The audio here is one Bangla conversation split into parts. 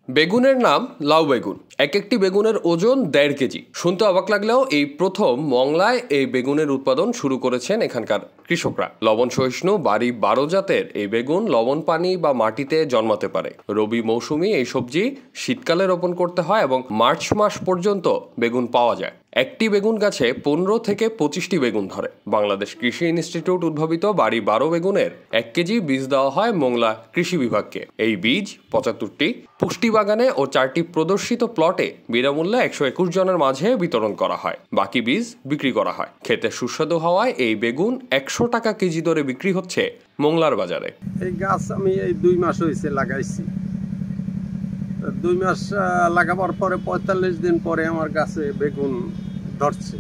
বেগুনের নাম লাউ বেগুন। এক একটি বেগুনের ওজন 1.5 কেজি। শুনতে অবাক লাগলেও এই প্রথম মংলায় এই বেগুনের উৎপাদন শুরু করেছেন এখানকার কৃষকরা। লবণ সহিষ্ণু বাড়ি 12 জাতের এই বেগুন লবণ পানি বা মাটিতে জন্মাতে পারে। রবি মৌসুমি এই সবজি শীতকালে রোপণ করতে হয় এবং মার্চ মাস পর্যন্ত বেগুন পাওয়া যায়। একটি বেগুন গাছে 15 থেকে 25টি বেগুন ধরে। বাংলাদেশ কৃষি ইনস্টিটিউট উদ্ভাবিত বাড়ি 12 বেগুনের 1 কেজি বীজ দেওয়া হয় মোংলা কৃষি বিভাগকে। এই বীজ 75টি পুষ্টি বাগানে ও 4টি প্রদর্শিত প্লটে বিনামূল্যে 121 জনের মাঝে বিতরণ করা হয়। বাকি বীজ বিক্রি করা হয়। খেতে সুস্বাদু হওয়ায় এই বেগুন 100 টাকা কেজি দরে বিক্রি হচ্ছে মোংলার বাজারে। এই গাছ আমি এই 2 মাস হয়েছে লাগাইছি। 2 মাস লাগাবার পরে 45 দিন পরে আমার গাছে বেগুন ধরছে।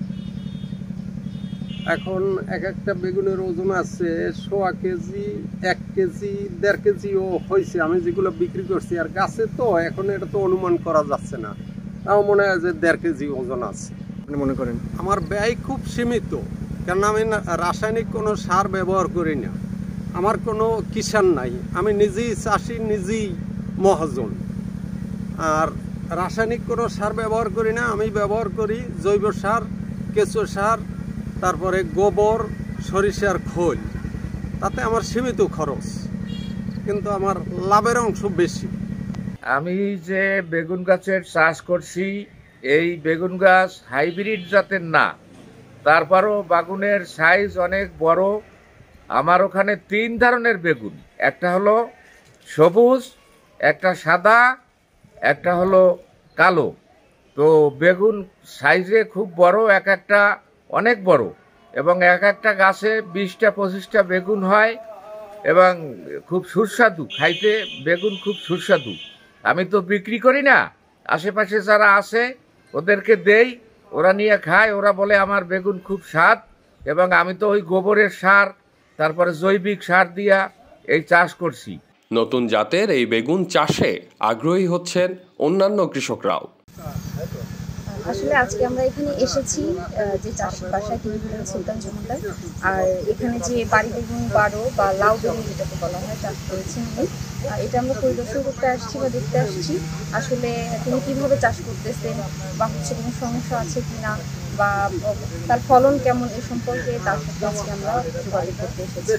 এখন এক একটা বেগুনের ওজন আছে 1.5 কেজি, 1 কেজি, 1.5 কেজিও হয়েছে। আমি যেগুলো বিক্রি করছি আর গাছে তো এখন এটা তো অনুমান করা যাচ্ছে না। তাও মনে হয় যে 1.5 কেজি ওজন আছে। আপনি মনে করেন? আমার ব্যয় খুব সীমিত, কারণ আমি রাসায়নিক কোনো সার ব্যবহার করি না। আমার কোনো কিষান নাই, আমি নিজেই চাষি, নিজেই মহাজন। আর রাসায়নিক কোনো সার ব্যবহার করি না, আমি ব্যবহার করি জৈব সার, কেঁচো সার, তারপরে গোবর, সরিষার খোল। তাতে আমার সীমিত খরচ, কিন্তু আমার লাভের অংশ বেশি। আমি যে বেগুন গাছের চাষ করছি, এই বেগুন গাছ হাইব্রিড জাতের না, তারপরও বেগুনের সাইজ অনেক বড়। আমার ওখানে 3 ধরনের বেগুন, একটা হলো সবুজ, একটা সাদা, একটা হলো কালো। তো বেগুন সাইজে খুব বড়, এক একটা অনেক বড়, এবং এক একটা গাছে 20টা-25টা বেগুন হয় এবং খুব সুস্বাদু। খাইতে বেগুন খুব সুস্বাদু। আমি তো বিক্রি করি না, আশেপাশে যারা আছে ওদেরকে দেই, ওরা নিয়ে খায়। ওরা বলে আমার বেগুন খুব স্বাদ। এবং আমি তো ওই গোবরের সার, তারপরে জৈবিক সার দিয়া এই চাষ করছি। নতুন জাতের এই বেগুন চাষে আগ্রহী হচ্ছেন অন্যান্য কৃষকরাও। আসলে আজকে আমরা এখানে এসেছি যে চাষের বাসায়, তিনি হলেন সুলতান জমিদার। আর এখানে যে বাড়ি বেগুন 12 বা লাউ বেগুন যেটাকে বলা হয় চাষ করেছেন উনি। এটা আমরা পরিদর্শন করতে আসছি বা দেখতে আসছি আসলে তিনি কিভাবে চাষ করতেছেন, বা হচ্ছে কোনো সমস্যা আছে কিনা, বা তার ফলন কেমন, এই সম্পর্কে তার সাথে আজকে আমরা যোগাযোগ করতে এসেছি।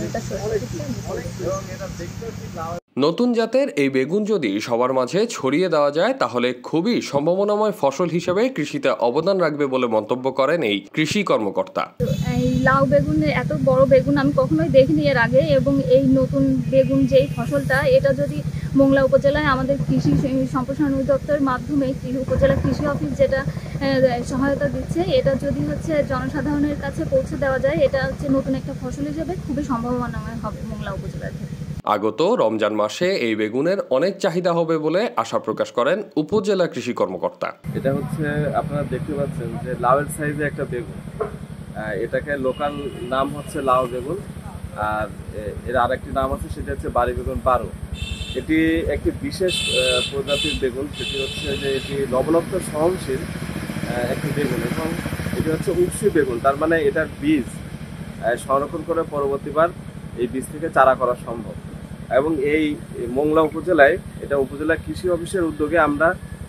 নতুন জাতের এই বেগুন যদি সবার মাঝে ছড়িয়ে দেওয়া যায় তাহলে খুবই সম্ভাবনাময় ফসল হিসেবে কৃষিতে অবদান রাখবে বলে মন্তব্য করেন এই কৃষি কর্মকর্তা। এই লাউ বেগুনের এত বড় বেগুন আমি কখনোই দেখিনি এর আগে, এবং এই নতুন বেগুন যেই ফসলটা, এটা যদি মোংলা উপজেলায় আমাদের কৃষি সম্প্রসারণ অধিদপ্তরের মাধ্যমে উপজেলা কৃষি অফিস যেটা সহায়তা দিচ্ছে, এটা যদি হচ্ছে জনসাধারণের কাছে পৌঁছে দেওয়া যায়, এটা হচ্ছে নতুন একটা ফসল হিসেবে খুবই সম্ভাবনাময় হবে মোংলা উপজেলার ক্ষেত্রে। আগত রমজান মাসে এই বেগুনের অনেক চাহিদা হবে বলে আশা প্রকাশ করেন উপজেলা কৃষি কর্মকর্তা। এটা হচ্ছে আপনারা দেখতে পাচ্ছেন যে লাউয়ের সাইজে একটা বেগুন। এটাকে লোকাল নাম হচ্ছে লাউ বেগুন, আর এর আরেকটি নাম আছে, সেটা হচ্ছে বাড়ি বেগুন 12। এটি একটি বিশেষ প্রজাতির বেগুন, সেটি হচ্ছে যে এটি লবণাক্ত সহনশীল একটি বেগুন, এবং এটি হচ্ছে উপসি বেগুন। তার মানে এটার বীজ সংরক্ষণ করে পরবর্তীবার এই বীজ থেকে চারা করা সম্ভব। এবং এই মোংলা উপজেলায়, এটা উপজেলা কৃষি অফিসের উদ্যোগে আমরা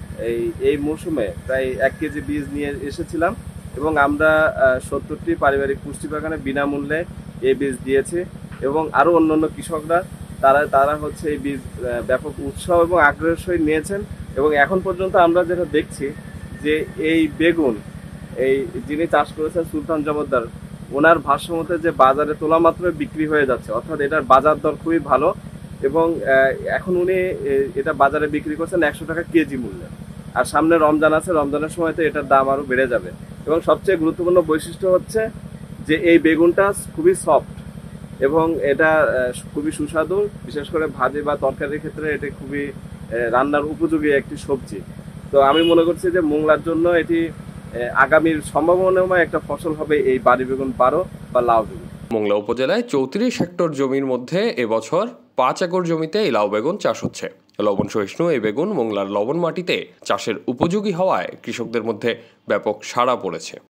এই মৌসুমে প্রায় 1 কেজি বীজ নিয়ে এসেছিলাম, এবং আমরা 70টি পারিবারিক পুষ্টি বাগানে বিনামূল্যে এই বীজ দিয়েছি। এবং আরও অন্যান্য কৃষকরা তারা হচ্ছে এই বীজ ব্যাপক উৎসাহ এবং আগ্রহের সহিত নিয়েছেন। এবং এখন পর্যন্ত আমরা যেটা দেখছি যে এই বেগুন যিনি চাষ করেছেন সুলতান জমিদার, ওনার ভাষ্যমতে যে বাজারে তোলা মাত্র বিক্রি হয়ে যাচ্ছে, অর্থাৎ এটার বাজার দর খুবই ভালো। এবং এখন উনি এটা বাজারে বিক্রি করছেন 100 টাকা কেজি মূল্যে। আর সামনে রমজান আছে, রমজানের সময় তো এটার দাম আরও বেড়ে যাবে। এবং সবচেয়ে গুরুত্বপূর্ণ বৈশিষ্ট্য হচ্ছে যে এই বেগুনটা খুবই সফট এবং এটা খুবই সুস্বাদু। বিশেষ করে ভাজি বা তরকারির ক্ষেত্রে এটি খুবই রান্নার উপযোগী একটি সবজি। তো আমি মনে করছি যে মোংলার জন্য এটি আগামীর সম্ভাবনাময় একটা ফসল হবে এই বাড়ি বেগুন 12 বা লাউ বেগুন। মোংলা উপজেলায় 34 হেক্টর জমির মধ্যে এবছর 5 একর জমিতে এই লাউ বেগুন চাষ হচ্ছে। লবণ সহিষ্ণু এই বেগুন মোংলার লবণ মাটিতে চাষের উপযোগী হওয়ায় কৃষকদের মধ্যে ব্যাপক সাড়া পড়েছে।